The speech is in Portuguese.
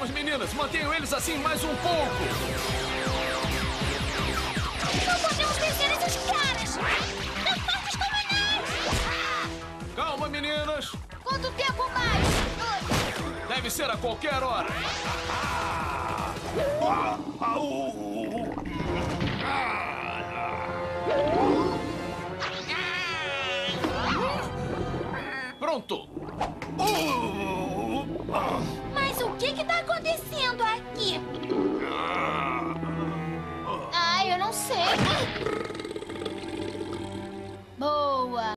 Ótimas, meninas! Mantenham eles assim mais um pouco! Não podemos vencer esses caras! Tão fortes como nós! Calma, meninas! Quanto tempo mais? Deve ser a qualquer hora! Pronto! Mas o que tá acontecendo aqui? Ah, eu não sei.